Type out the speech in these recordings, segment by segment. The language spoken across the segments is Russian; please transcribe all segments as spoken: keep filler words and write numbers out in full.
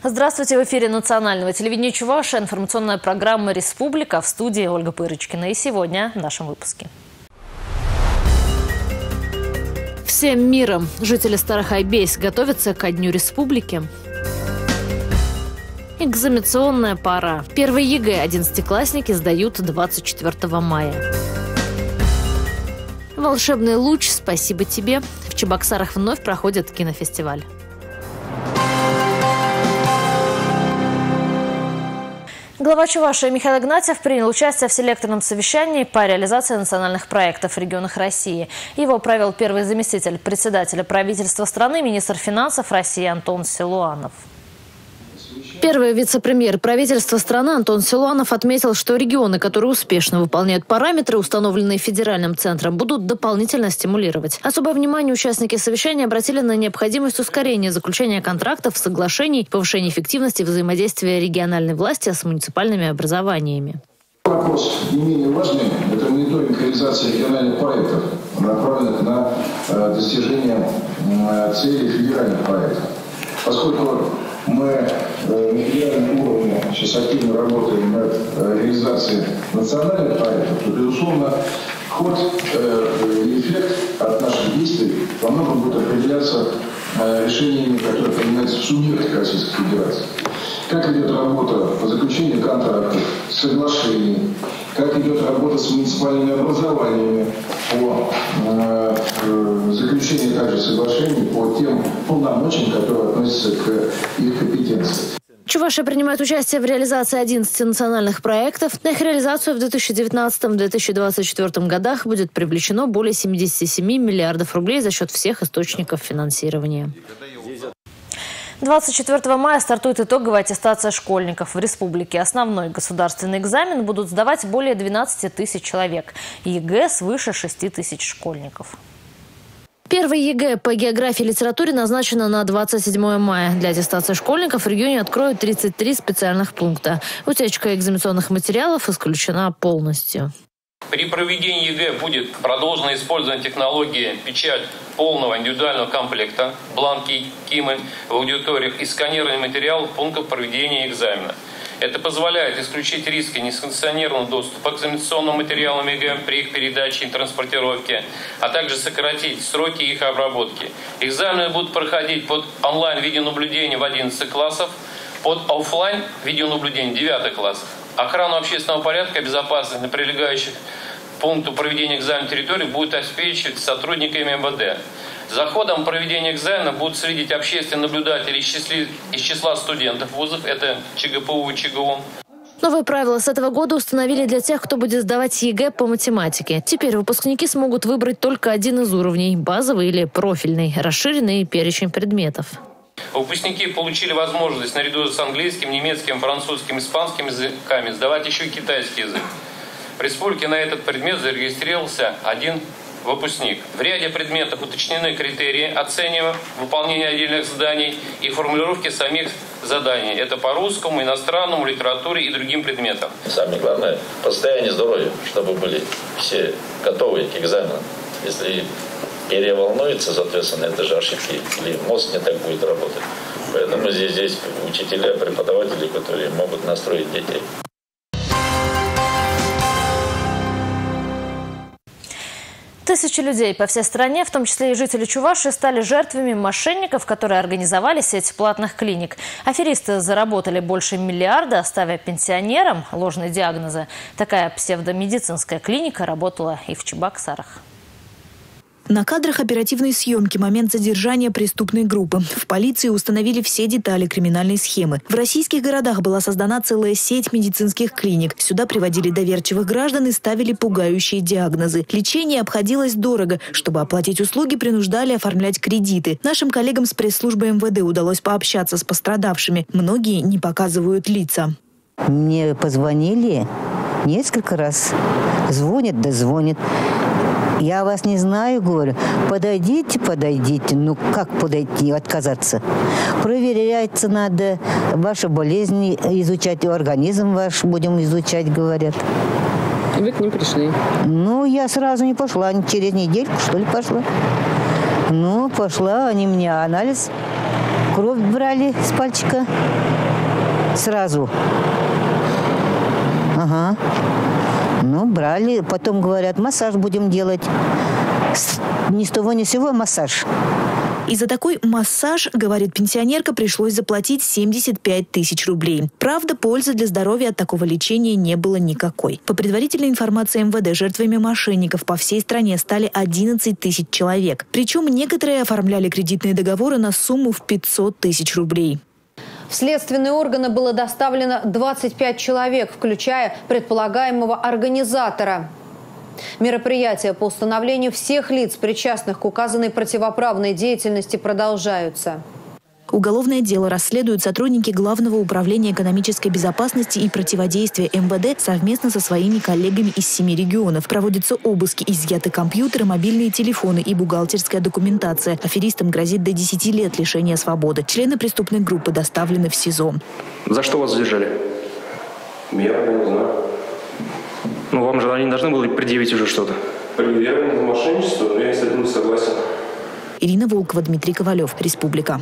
Здравствуйте, в эфире национального телевидения Чувашия, информационная программа «Республика», в студии Ольга Пырочкина. И сегодня в нашем выпуске. Всем миром жители Старохайбейс готовятся ко Дню Республики. Экзаменационная пора. Первый ЕГЭ одиннадцатиклассники сдают двадцать четвёртого мая. Волшебный луч, спасибо тебе. В Чебоксарах вновь проходит кинофестиваль. Глава Чувашии Михаил Игнатьев принял участие в селекторном совещании по реализации национальных проектов в регионах России. Его провел первый заместитель председателя правительства страны, министр финансов России Антон Силуанов. Первый вице-премьер правительства страны Антон Силуанов отметил, что регионы, которые успешно выполняют параметры, установленные федеральным центром, будут дополнительно стимулировать. Особое внимание участники совещания обратили на необходимость ускорения заключения контрактов, соглашений, повышения эффективности взаимодействия региональной власти с муниципальными образованиями. Вопрос не менее важный – это мониторинг реализации региональных проектов, направленных на достижение целей федеральных проектов. Поскольку мы на федеральном уровне сейчас активно работаем над реализацией национальных проектов, то, безусловно, ход и эффект от наших действий во многом будет определяться решениями, которые принимаются в субъектах Российской Федерации. Как идет работа по заключению контрактов, соглашений, как идет работа с муниципальными образованиями по э, заключению также соглашений по тем полномочиям, которые относятся к их компетенции. Чувашия принимает участие в реализации одиннадцати национальных проектов. На их реализацию в две тысячи девятнадцатом — две тысячи двадцать четвёртом годах будет привлечено более семидесяти семи миллиардов рублей за счет всех источников финансирования. двадцать четвёртого мая стартует итоговая аттестация школьников в республике. Основной государственный экзамен будут сдавать более двенадцати тысяч человек. ЕГЭ свыше шести тысяч школьников. Первый ЕГЭ по географии и литературе назначено на двадцать седьмое мая. Для аттестации школьников в регионе откроют тридцать три специальных пункта. Утечка экзаменационных материалов исключена полностью. При проведении ЕГЭ будет продолжено использование технологии печать полного индивидуального комплекта, бланки КИМы в аудиториях и сканирование материалов пунктов проведения экзамена. Это позволяет исключить риски несанкционированного доступа к экзаменационным материалам ЕГЭ при их передаче и транспортировке, а также сократить сроки их обработки. Экзамены будут проходить под онлайн-видеонаблюдение в одиннадцати классах, под офлайн видеонаблюдение в девятых классах. Охрану общественного порядка и безопасности на прилегающих к пункту проведения экзамена территории будет обеспечивать сотрудниками эм вэ дэ. За ходом проведения экзамена будут следить общественные наблюдатели из числа, из числа студентов вузов, это че гэ пэ у и че гэ у. Новые правила с этого года установили для тех, кто будет сдавать ЕГЭ по математике. Теперь выпускники смогут выбрать только один из уровней – базовый или профильный, расширенный перечень предметов. Выпускники получили возможность наряду с английским, немецким, французским, испанским языками сдавать еще и китайский язык. В республике на этот предмет зарегистрировался один выпускник. В ряде предметов уточнены критерии оценивания выполнения отдельных заданий и формулировки самих заданий. Это по русскому, иностранному, литературе и другим предметам. Самое главное – состояние здоровья, чтобы были все готовы к экзаменам. Если переволнуется, соответственно, это же ошибки, или мозг не так будет работать. Поэтому здесь есть учителя, преподаватели, которые могут настроить детей. Тысячи людей по всей стране, в том числе и жители Чувашии, стали жертвами мошенников, которые организовали сеть платных клиник. Аферисты заработали больше миллиарда, оставя пенсионерам ложные диагнозы. Такая псевдомедицинская клиника работала и в Чебоксарах. На кадрах оперативной съемки момент задержания преступной группы. В полиции установили все детали криминальной схемы. В российских городах была создана целая сеть медицинских клиник. Сюда приводили доверчивых граждан и ставили пугающие диагнозы. Лечение обходилось дорого. Чтобы оплатить услуги, принуждали оформлять кредиты. Нашим коллегам с пресс-службы эм вэ дэ удалось пообщаться с пострадавшими. Многие не показывают лица. Мне позвонили несколько раз. Звонят, да звонят. Я вас не знаю, говорю. Подойдите, подойдите. Ну, как подойти, отказаться? Проверяется надо. Ваши болезни изучать, организм ваш будем изучать, говорят. И вы к ним пришли? Ну, я сразу не пошла. Через недельку, что ли, пошла. Ну, пошла, они мне анализ Кровь брали с пальчика сразу. Ага. Ну, брали. Потом говорят, массаж будем делать. Ни с того ни с сего массаж. И за такой массаж, говорит пенсионерка, пришлось заплатить семьдесят пять тысяч рублей. Правда, пользы для здоровья от такого лечения не было никакой. По предварительной информации эм вэ дэ, жертвами мошенников по всей стране стали одиннадцать тысяч человек. Причем некоторые оформляли кредитные договоры на сумму в пятьсот тысяч рублей. В следственные органы было доставлено двадцать пять человек, включая предполагаемого организатора мероприятия по установлению всех лиц, причастных к указанной противоправной деятельности, продолжаются. Уголовное дело расследуют сотрудники Главного управления экономической безопасности и противодействия эм вэ дэ совместно со своими коллегами из семи регионов. Проводятся обыски, изъяты компьютеры, мобильные телефоны и бухгалтерская документация. Аферистам грозит до десяти лет лишения свободы. Члены преступной группы доставлены в СИЗО. За что вас задержали? Я не знаю. Ну, вам же они должны были предъявить уже что-то. Проверяем на мошенничество, но я с этим не согласен. Ирина Волкова, Дмитрий Ковалев, Республика.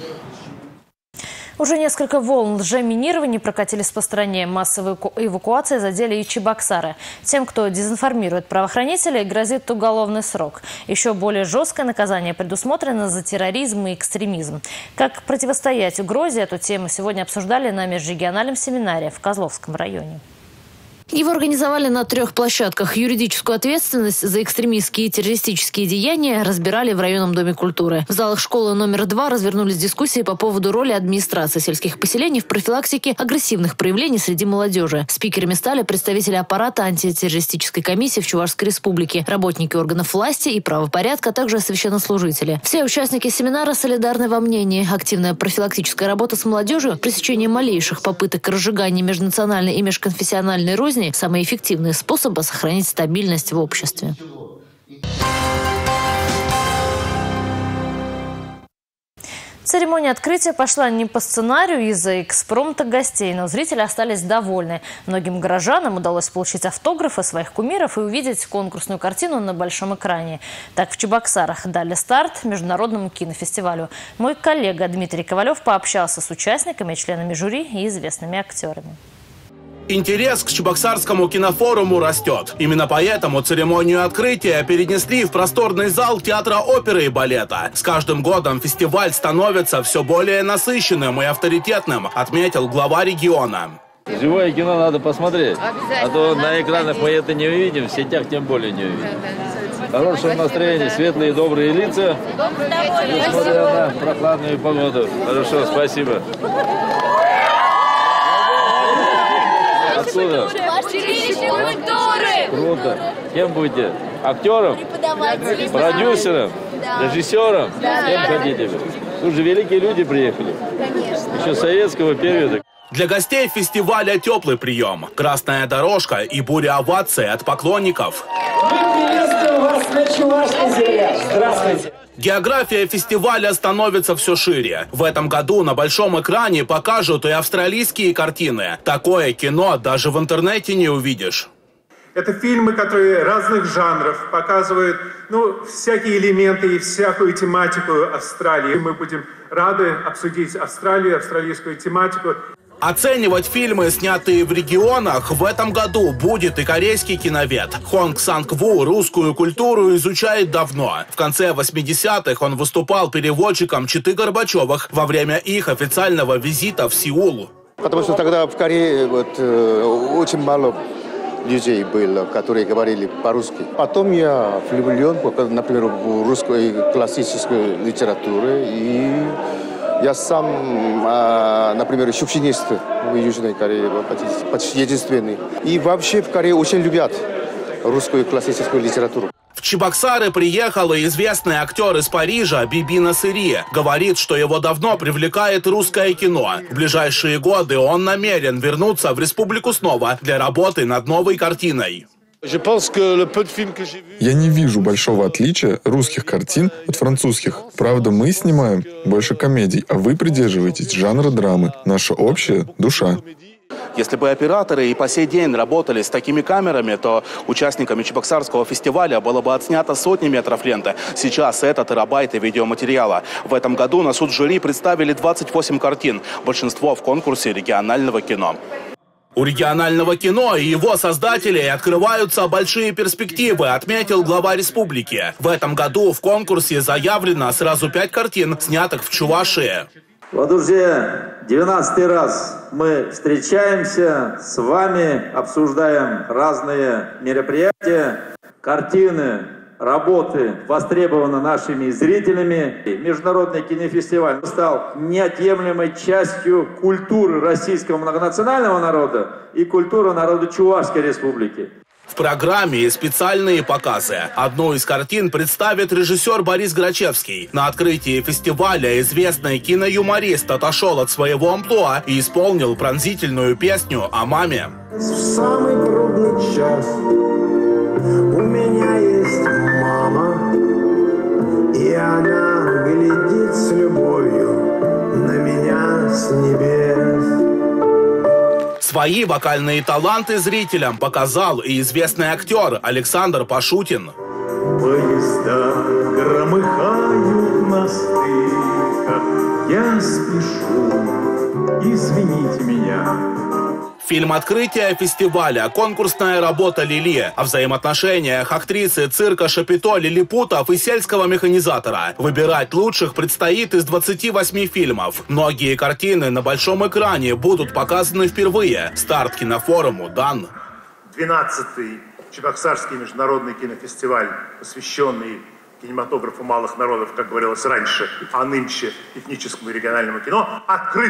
Уже несколько волн лжеминирования прокатились по стране. Массовые эвакуации задели и Чебоксары. Тем, кто дезинформирует правоохранителей, грозит уголовный срок. Еще более жесткое наказание предусмотрено за терроризм и экстремизм. Как противостоять угрозе, эту тему сегодня обсуждали на межрегиональном семинаре в Козловском районе. Его организовали на трех площадках. Юридическую ответственность за экстремистские и террористические деяния разбирали в районном доме культуры. В залах школы номер два развернулись дискуссии по поводу роли администрации сельских поселений в профилактике агрессивных проявлений среди молодежи. Спикерами стали представители аппарата антитеррористической комиссии в Чувашской республике, работники органов власти и правопорядка, а также священнослужители. Все участники семинара солидарны во мнении. Активная профилактическая работа с молодежью, пресечение малейших попыток к разжиганию межнациональной и межконфессиональной розни – самые эффективные способы сохранить стабильность в обществе. Церемония открытия пошла не по сценарию из-за экспромта гостей, но зрители остались довольны. Многим горожанам удалось получить автографы своих кумиров и увидеть конкурсную картину на большом экране. Так в Чебоксарах дали старт международному кинофестивалю. Мой коллега Дмитрий Ковалев пообщался с участниками, членами жюри и известными актерами. Интерес к Чебоксарскому кинофоруму растет. Именно поэтому церемонию открытия перенесли в просторный зал Театра оперы и балета. С каждым годом фестиваль становится все более насыщенным и авторитетным, отметил глава региона. Живое кино надо посмотреть, а то на экранах мы это не увидим, в сетях тем более не увидим. Хорошее настроение, светлые добрые лица, несмотря на прохладную погоду. Хорошо, спасибо. Откуда? Круто. Кем будете? Актером? Продюсером? Режиссером? Кем хотите? Тут же великие люди приехали. Конечно. Еще советского периода. Для гостей фестиваля теплый прием. Красная дорожка и буря оваций от поклонников. Мы приветствуем вас на Чувашской земле. Здравствуйте. География фестиваля становится все шире. В этом году на большом экране покажут и австралийские картины. Такое кино даже в интернете не увидишь. Это фильмы, которые разных жанров показывают, ну, всякие элементы и всякую тематику Австралии. Мы будем рады обсудить Австралию, австралийскую тематику. Оценивать фильмы, снятые в регионах, в этом году будет и корейский киновед. Хонг Санг-Ву русскую культуру изучает давно. В конце восьмидесятых он выступал переводчиком Читы Горбачевых во время их официального визита в Сеул. Потому что тогда в Корее вот, э, очень мало людей было, которые говорили по-русски. Потом я влюблен, например, в русской классической литературе. И я сам, например, шовинист в Южной Корее, почти единственный. И вообще в Корее очень любят русскую классическую литературу. В Чебоксары приехал и известный актер из Парижа Биби Насыри. Говорит, что его давно привлекает русское кино. В ближайшие годы он намерен вернуться в республику снова для работы над новой картиной. Я не вижу большого отличия русских картин от французских. Правда, мы снимаем больше комедий, а вы придерживаетесь жанра драмы. Наша общая душа. Если бы операторы и по сей день работали с такими камерами, то участниками Чебоксарского фестиваля было бы отснято сотни метров ленты. Сейчас это терабайты видеоматериала. В этом году на суд жюри представили двадцать восемь картин. Большинство в конкурсе регионального кино. У регионального кино и его создателей открываются большие перспективы, отметил глава республики. В этом году в конкурсе заявлено сразу пять картин, снятых в Чувашии. Вот уже двенадцатый раз мы встречаемся с вами, обсуждаем разные мероприятия, картины, работы востребованы нашими зрителями. Международный кинофестиваль стал неотъемлемой частью культуры российского многонационального народа и культуры народа Чувашской республики. В программе специальные показы. Одну из картин представит режиссер Борис Грачевский. На открытии фестиваля известный киноюморист отошел от своего амплуа и исполнил пронзительную песню о маме. В самый трудный час у меня есть мама, и она глядит с любовью на меня с небес. Свои вокальные таланты зрителям показал и известный актер Александр Пашутин. Поезда громыхают на стыках, я спешу, извините меня. Фильм «Открытие фестиваля», конкурсная работа Лили о взаимоотношениях актрисы цирка Шапито Лилипутов и сельского механизатора. Выбирать лучших предстоит из двадцати восьми фильмов. Многие картины на большом экране будут показаны впервые. Старт кинофоруму дан. двенадцатый Чебоксарский международный кинофестиваль, посвященный кинематографу малых народов, как говорилось раньше, а нынче этническому и региональному кино, открыт.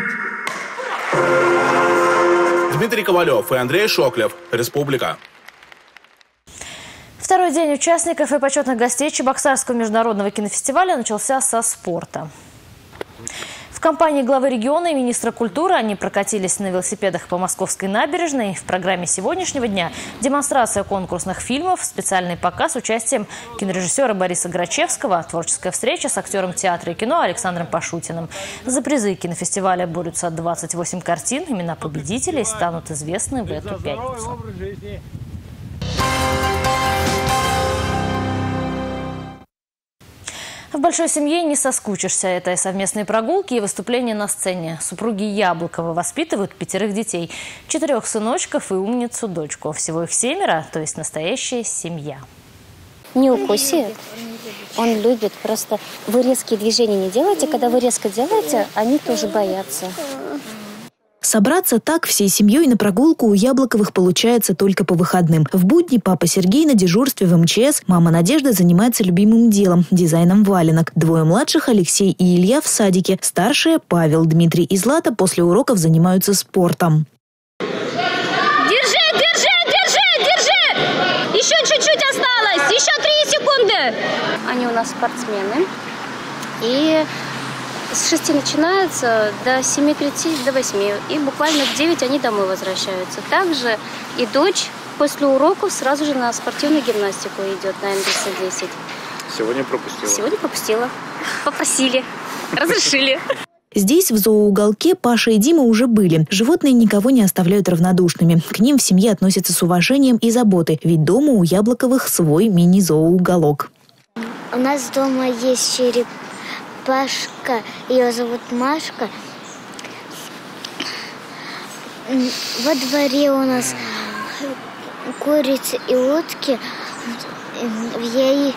Дмитрий Ковалев и Андрей Шоклев. Республика. Второй день участников и почетных гостей Чебоксарского международного кинофестиваля начался со спорта. В компании главы региона и министра культуры они прокатились на велосипедах по Московской набережной. В программе сегодняшнего дня демонстрация конкурсных фильмов, специальный показ с участием кинорежиссера Бориса Грачевского, творческая встреча с актером театра и кино Александром Пашутиным. За призы кинофестиваля борются двадцать восемь картин. Имена победителей станут известны в эту пятницу. В большой семье не соскучишься. Это и совместные прогулки, и выступления на сцене. Супруги Яблоковы воспитывают пятерых детей. Четырех сыночков и умницу дочку. Всего их семеро, то есть настоящая семья. Не укусит. Он любит. Просто вы резкие движения не делаете. Когда вы резко делаете, они тоже боятся. Собраться так всей семьей на прогулку у Яблоковых получается только по выходным. В будни папа Сергей на дежурстве в эм че эс, мама Надежда занимается любимым делом – дизайном валенок. Двое младших, Алексей и Илья, в садике. Старшие, Павел, Дмитрий и Злата, после уроков занимаются спортом. Держи, держи, держи, держи! Еще чуть-чуть осталось, еще три секунды. Они у нас спортсмены. И с шести начинается, до семи тридцати, до восьми. И буквально в девять они домой возвращаются. Также и дочь после уроков сразу же на спортивную гимнастику идет на эн бэ эс десять. Сегодня пропустила? Сегодня пропустила. Попросили. Разрешили. Здесь, в зооуголке, Паша и Дима уже были. Животные никого не оставляют равнодушными. К ним в семье относятся с уважением и заботой. Ведь дома у Яблоковых свой мини-зооуголок. У нас дома есть череп. Пашка, ее зовут Машка. Во дворе у нас курицы и утки. Ей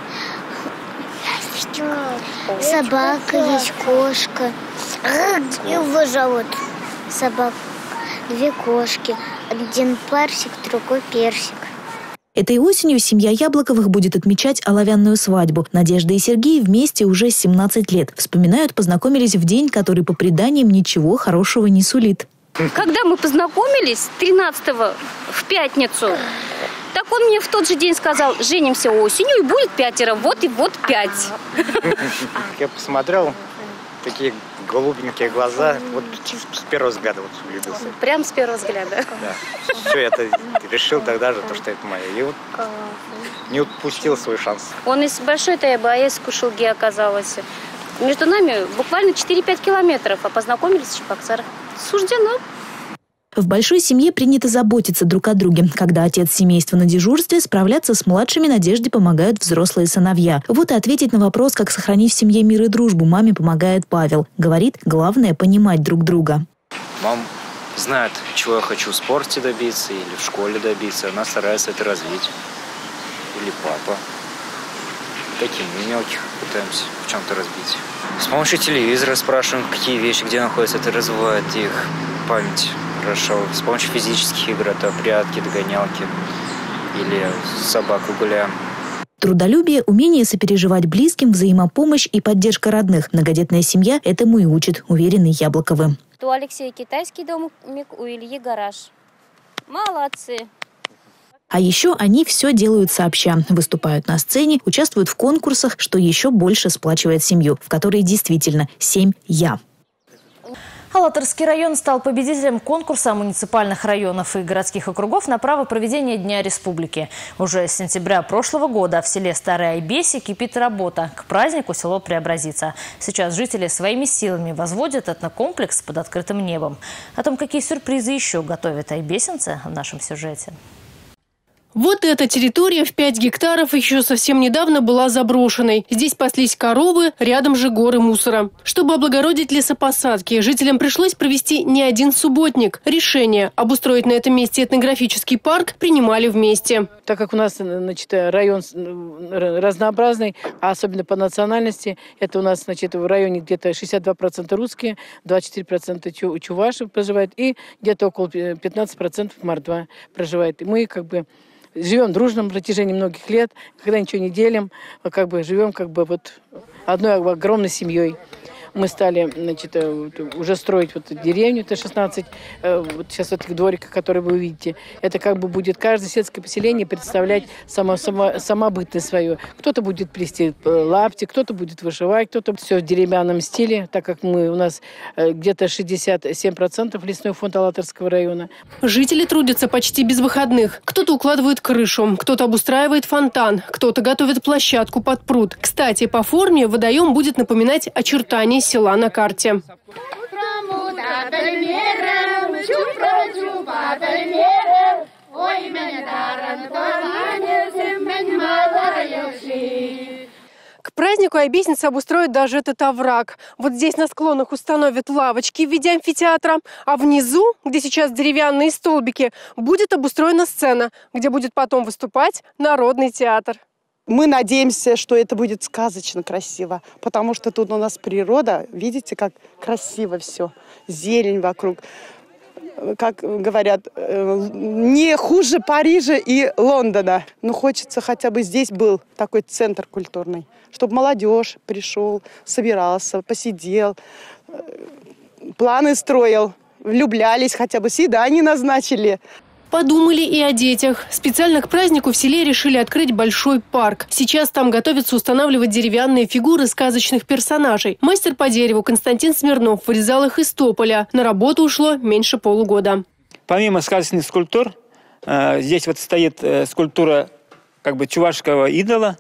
собака есть, кошка. Его зовут собака. Две кошки. Один парсик, другой персик. Этой осенью семья Яблоковых будет отмечать оловянную свадьбу. Надежда и Сергей вместе уже семнадцать лет. Вспоминают, познакомились в день, который по преданиям ничего хорошего не сулит. Когда мы познакомились, тринадцатого в пятницу, так он мне в тот же день сказал: женимся осенью и будет пятеро. Вот и вот пять. Я посмотрел, такие голубенькие глаза. Вот с первого взгляда вот влюбился. Прям с первого взгляда. Да. Все, я решил тогда же, то, что это мое. И вот не упустил свой шанс. Он из большой Тайбы, а я из Кушулги оказалась. Между нами буквально четыре-пять километров, а познакомились в Чебоксарах. Суждено. В большой семье принято заботиться друг о друге. Когда отец семейства на дежурстве, справляться с младшими Надежде помогают взрослые сыновья. Вот и ответить на вопрос, как сохранить в семье мир и дружбу, маме помогает Павел. Говорит, главное – понимать друг друга. Мама знает, чего я хочу в спорте добиться или в школе добиться. Она старается это развить. Или папа. Таким мелких пытаемся в чем-то разбить. С помощью телевизора спрашиваем, какие вещи, где находятся, это развивает их память хорошо. С помощью физических игр, это прятки, догонялки или собаку гуляем. Трудолюбие, умение сопереживать близким, взаимопомощь и поддержка родных. Многодетная семья этому и учит, уверены Яблоковы. У Алексея китайский домик, у Ильи гараж. Молодцы. А еще они все делают сообща. Выступают на сцене, участвуют в конкурсах, что еще больше сплачивает семью, в которой действительно семь «я». Алатырский район стал победителем конкурса муниципальных районов и городских округов на право проведения Дня Республики. Уже с сентября прошлого года в селе Старой Айбеси кипит работа. К празднику село преобразится. Сейчас жители своими силами возводят этнокомплекс под открытым небом. О том, какие сюрпризы еще готовят айбесинцы, в нашем сюжете. Вот эта территория в пять гектаров еще совсем недавно была заброшенной. Здесь паслись коровы, рядом же горы мусора. Чтобы облагородить лесопосадки, жителям пришлось провести не один субботник. Решение обустроить на этом месте этнографический парк принимали вместе. Так как у нас, значит, район разнообразный, а особенно по национальности, это у нас, значит, в районе где-то шестьдесят два процента русские, двадцать четыре процента чуваши проживают и где-то около пятнадцать процентов мордва проживает. И мы как бы живем дружно на протяжении многих лет, когда ничего не делим, как бы живем как бы вот одной огромной семьей. Мы стали, значит, уже строить вот деревню Т шестнадцать, вот сейчас вот этих двориках, которые вы увидите. Это как бы будет каждое сельское поселение представлять само, само, самобытное свое. Кто-то будет плести лапти, кто-то будет вышивать, кто-то все в деревянном стиле, так как мы, у нас где-то шестьдесят семь процентов лесной фонд Алатырского района. Жители трудятся почти без выходных. Кто-то укладывает крышу, кто-то обустраивает фонтан, кто-то готовит площадку под пруд. Кстати, по форме водоем будет напоминать очертания села на карте. К празднику айбесинцы обустроят даже этот овраг. Вот здесь на склонах установят лавочки в виде амфитеатра, а внизу, где сейчас деревянные столбики, будет обустроена сцена, где будет потом выступать народный театр. Мы надеемся, что это будет сказочно красиво, потому что тут у нас природа, видите, как красиво все, зелень вокруг. Как говорят, не хуже Парижа и Лондона. Но хочется хотя бы здесь был такой центр культурный, чтобы молодежь пришел, собирался, посидел, планы строил, влюблялись, хотя бы свидания назначили. Подумали и о детях. Специально к празднику в селе решили открыть большой парк. Сейчас там готовятся устанавливать деревянные фигуры сказочных персонажей. Мастер по дереву Константин Смирнов вырезал их из тополя. На работу ушло меньше полугода. Помимо сказочных скульптур, здесь вот стоит скульптура как бы чувашского идола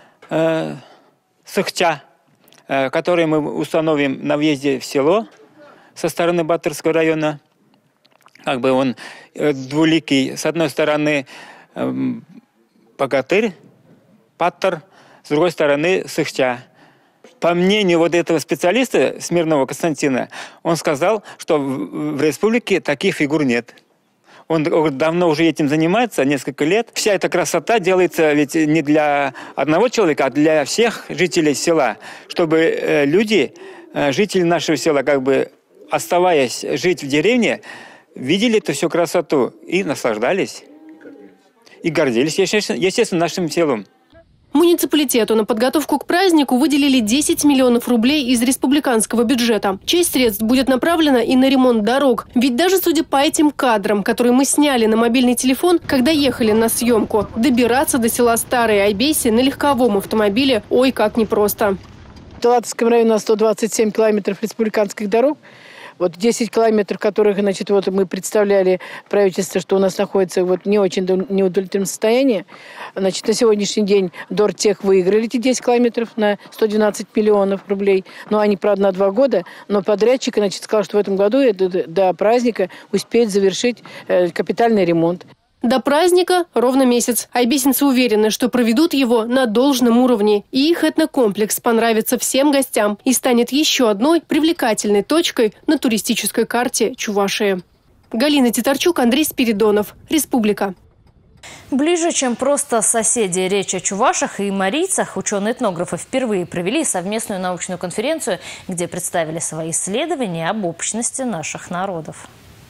Сыхча, который мы установим на въезде в село со стороны Батырского района. Как бы он двуликий. С одной стороны богатырь, паттер, с другой стороны Сыхча. По мнению вот этого специалиста, Смирнова Константина, он сказал, что в, в республике таких фигур нет. Он давно уже этим занимается, несколько лет. Вся эта красота делается ведь не для одного человека, а для всех жителей села. Чтобы люди, жители нашего села, как бы оставаясь жить в деревне, видели эту всю красоту и наслаждались. И гордились, естественно, нашим селом. Муниципалитету на подготовку к празднику выделили десять миллионов рублей из республиканского бюджета. Часть средств будет направлена и на ремонт дорог. Ведь даже судя по этим кадрам, которые мы сняли на мобильный телефон, когда ехали на съемку, добираться до села Старой Айбеси на легковом автомобиле ой как непросто. В Алатырском районе у нас сто двадцать семь километров республиканских дорог. Вот десять километров, которых, значит, вот мы представляли правительство, что у нас находится вот не очень неудовлетворенном состоянии. Значит, на сегодняшний день Дортех выиграли эти десять километров на сто двенадцать миллионов рублей. Но они, правда, на два года. Но подрядчик, значит, сказал, что в этом году до праздника успеет завершить капитальный ремонт. До праздника ровно месяц. Айбесинцы уверены, что проведут его на должном уровне. И их этнокомплекс понравится всем гостям и станет еще одной привлекательной точкой на туристической карте Чувашии. Галина Титарчук, Андрей Спиридонов. Республика. Ближе, чем просто соседи. Речь о чувашах и марийцах ученые-этнографы впервые провели совместную научную конференцию, где представили свои исследования об общности наших народов.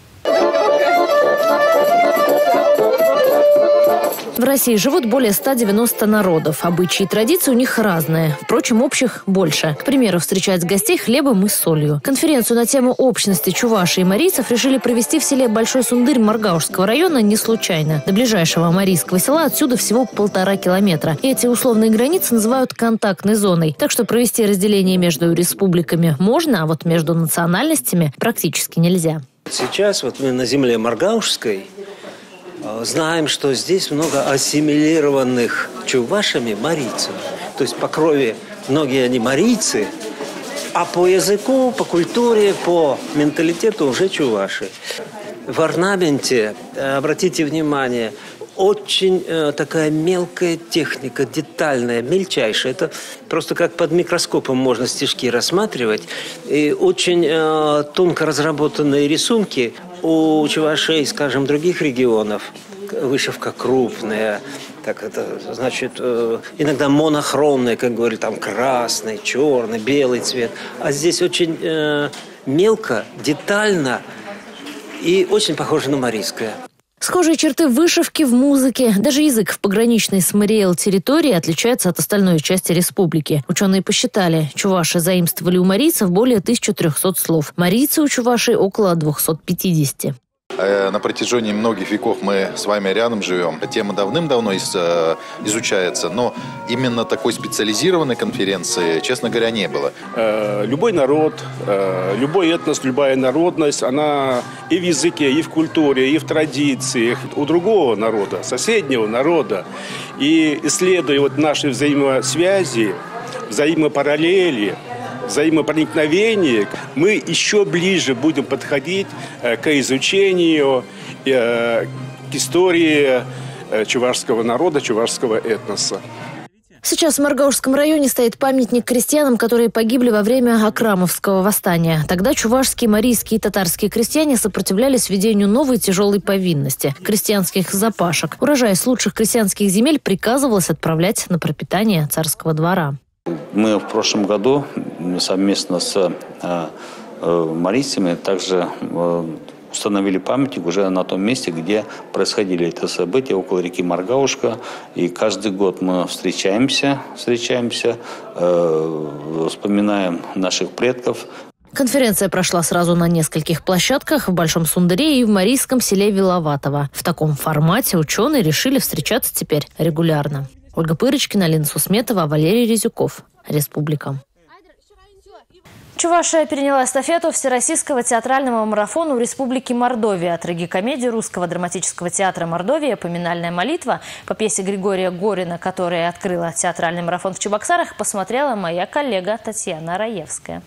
В России живут более ста девяноста народов. Обычаи и традиции у них разные. Впрочем, общих больше. К примеру, встречать гостей хлебом и солью. Конференцию на тему общности чувашей и марийцев решили провести в селе Большой Сундырь Маргаушского района не случайно. До ближайшего марийского села отсюда всего полтора километра. И эти условные границы называют контактной зоной. Так что провести разделение между республиками можно, а вот между национальностями практически нельзя. Сейчас вот мы на земле Маргаушской знаем, что здесь много ассимилированных чувашами марийцев. То есть по крови многие они марийцы, а по языку, по культуре, по менталитету уже чуваши. В орнаменте, обратите внимание, очень э, такая мелкая техника, детальная, мельчайшая. Это просто как под микроскопом можно стежки рассматривать. И очень э, тонко разработанные рисунки у чувашей, скажем, других регионов. Вышивка крупная, так это значит, э, иногда монохромная, как говорили, там красный, черный, белый цвет. А здесь очень э, мелко, детально и очень похоже на марийское. Схожие черты вышивки в музыке. Даже язык в пограничной с Мариэл территории отличается от остальной части республики. Ученые посчитали, чуваши заимствовали у марийцев более тысячи трехсот слов. Марийцы у чувашей около двухсот пятидесяти. На протяжении многих веков мы с вами рядом живем. Тема давным-давно изучается, но именно такой специализированной конференции, честно говоря, не было. Любой народ, любой этнос, любая народность, она и в языке, и в культуре, и в традициях у другого народа, соседнего народа. И исследуя вот наши взаимосвязи, взаимопараллели, взаимопроникновение, мы еще ближе будем подходить к изучению, к истории чувашского народа, чувашского этноса. Сейчас в Маргаушском районе стоит памятник крестьянам, которые погибли во время Акрамовского восстания. Тогда чувашские, марийские и татарские крестьяне сопротивлялись введению новой тяжелой повинности – крестьянских запашек. Урожай с лучших крестьянских земель приказывалось отправлять на пропитание царского двора. Мы в прошлом году совместно с э, э, марийцами также э, установили памятник уже на том месте, где происходили эти события, около реки Маргаушка. И каждый год мы встречаемся, встречаемся, э, вспоминаем наших предков. Конференция прошла сразу на нескольких площадках в Большом Сундыре и в марийском селе Виловатово. В таком формате ученые решили встречаться теперь регулярно. Ольга Пырочкина, Алина Сусметова, Валерий Резюков. Республика. Чувашия переняла эстафету Всероссийского театрального марафона у Республики Мордовия. Трагикомедию Русского драматического театра Мордовия «Поминальная молитва» по пьесе Григория Горина, которая открыла театральный марафон в Чебоксарах, посмотрела моя коллега Татьяна Раевская.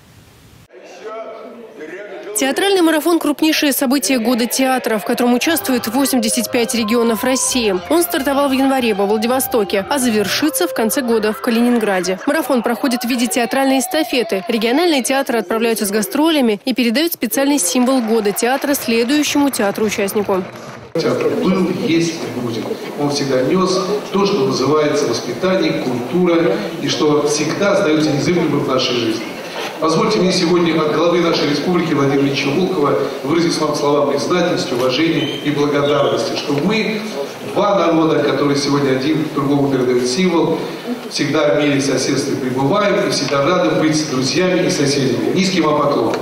Театральный марафон – крупнейшее событие года театра, в котором участвует восемьдесят пять регионов России. Он стартовал в январе во Владивостоке, а завершится в конце года в Калининграде. Марафон проходит в виде театральной эстафеты. Региональные театры отправляются с гастролями и передают специальный символ года театра следующему театру-участнику. Театр был, есть и будет. Он всегда нес то, что называется воспитание, культура, и что всегда остается незыблемым в нашей жизни. Позвольте мне сегодня от главы нашей республики Владимира Ильича Волкова выразить вам слова признательности, уважения и благодарности, что мы, два народа, которые сегодня один другому передают символ, всегда в мире соседстве пребываем и всегда рады быть с друзьями и соседями. Низкий вам поклон.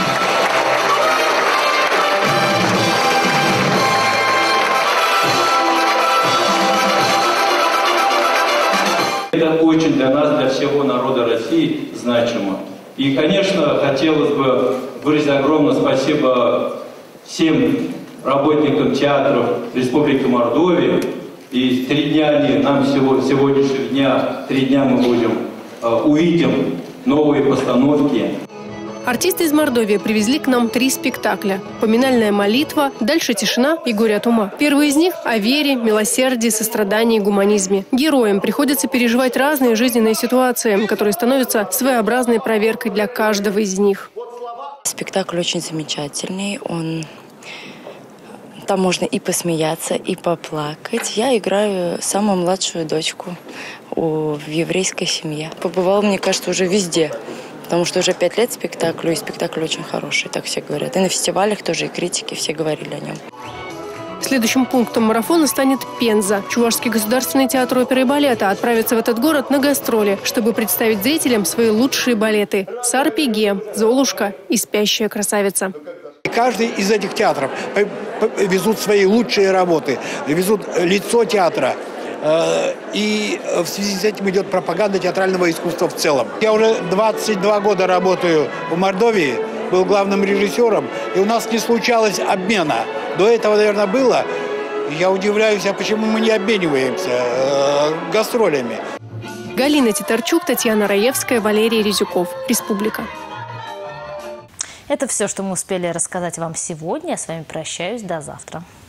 Это очень для нас, для всего народа России значимо. И, конечно, хотелось бы выразить огромное спасибо всем работникам театров Республики Мордовия. И три дня они, нам всего, сегодняшнего дня, три дня мы будем, э, увидим новые постановки. Артисты из Мордовии привезли к нам три спектакля. «Поминальная молитва», «Дальше тишина» и «Горе от ума». Первый из них о вере, милосердии, сострадании и гуманизме. Героям приходится переживать разные жизненные ситуации, которые становятся своеобразной проверкой для каждого из них. Спектакль очень замечательный. Он... Там можно и посмеяться, и поплакать. Я играю самую младшую дочку в еврейской семье. Побывала, мне кажется, уже везде. Потому что уже пять лет спектаклю, и спектакль очень хороший, так все говорят. И на фестивалях тоже, и критики, все говорили о нем. Следующим пунктом марафона станет Пенза. Чувашский государственный театр оперы и балета отправится в этот город на гастроли, чтобы представить зрителям свои лучшие балеты «Сарпеге», «Золушка» и «Спящая красавица». Каждый из этих театров везут свои лучшие работы, везут лицо театра. И в связи с этим идет пропаганда театрального искусства в целом. Я уже двадцать два года работаю в Мордовии, был главным режиссером, и у нас не случалось обмена. До этого, наверное, было. Я удивляюсь, а почему мы не обмениваемся э, гастролями. Галина Титарчук, Татьяна Раевская, Валерий Резюков. Республика. Это все, что мы успели рассказать вам сегодня. Я с вами прощаюсь. До завтра.